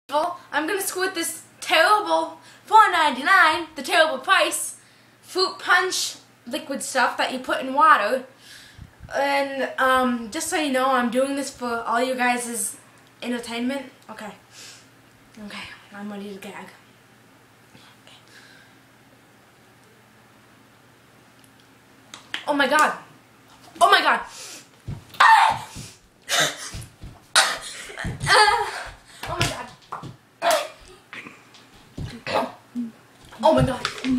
I'm gonna squirt this terrible $4.99, the terrible price, fruit punch liquid stuff that you put in water. And just so you know, I'm doing this for all you guys' entertainment. Okay, I'm ready to gag. Okay. Oh my god! Oh my god! Oh my god! Oh my god!